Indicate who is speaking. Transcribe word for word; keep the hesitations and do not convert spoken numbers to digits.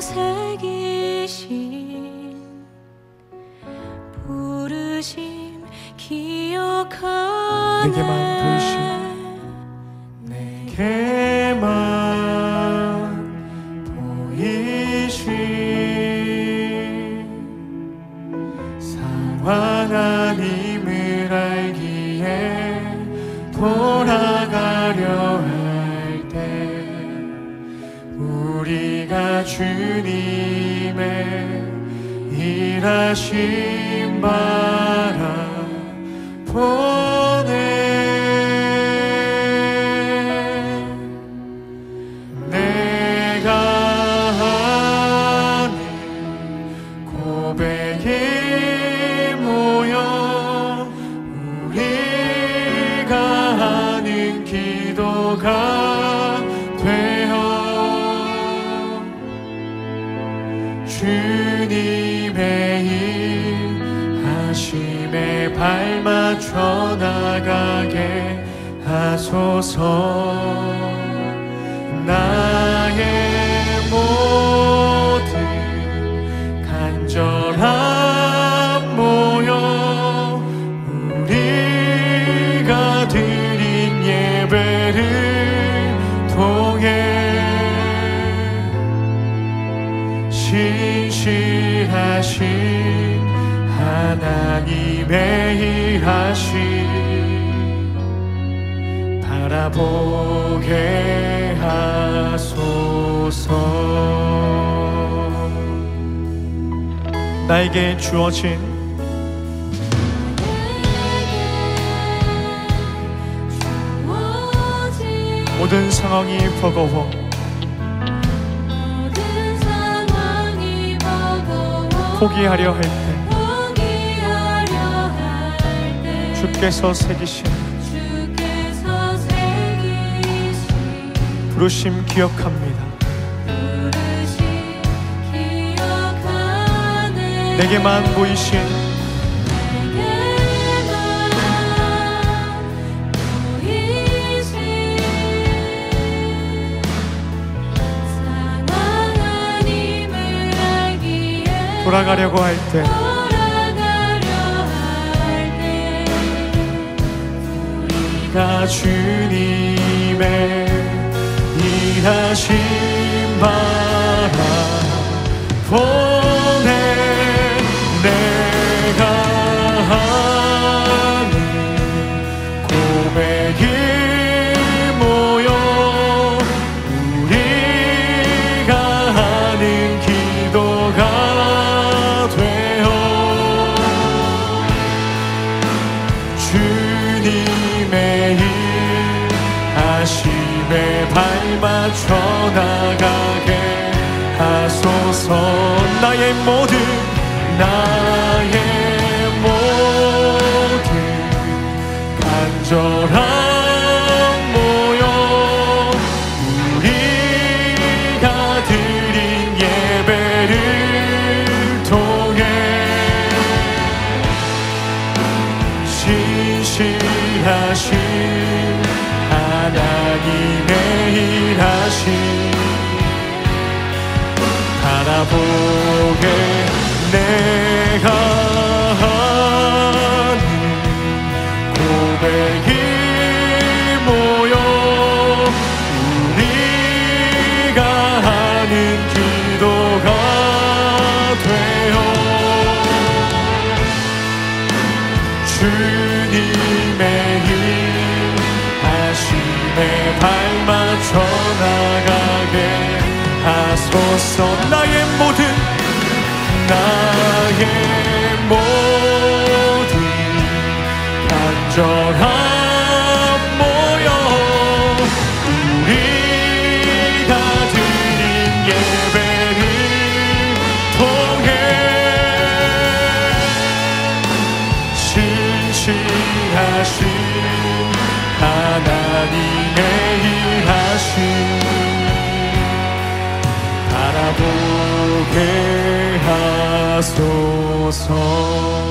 Speaker 1: 새기신 부르심 기억하네.
Speaker 2: 내게만 보이신 내게만 보이신 상황아님을 알기에 돌아가려 할 때 우리가 주님의 일하심 바라보네. 내가 하는 고백이 모여 우리가 하는 기도가 되어 주님의 일하심에 발맞춰 나가게 하소서. 나의 모든 간절함 모여 우리가 드린 예배를 통해 신실하신 하나님의 일하심 바라보게 하소서. 나에게 주어진 모든 상황이 버거워 포기하려 할 때 주께서 새기신 부르심 기억합니다. 내게만 보이신 돌아가려고 할 때 우리가 주님의 일하심 바라보네. 내가 하는 고백이 모여 우리가 하는 기도가 되어 주님의 일하심에 발맞춰 나가게 하소서. 나의 모든 나의 모든 간절함 모여 우리가 드린 예배를 통해 신실하신 하나님의 일하심 바라보게. 내가 하는 고백이 모여 우리가 하는 기도가 되어 주님의 일하심에 발맞춰 나가게 하소서. 나의 모든 나의 모든 간절함 모여 우리가 드린 예배를 통해 신실하신 하나님의 일하심 바라보게 하소서.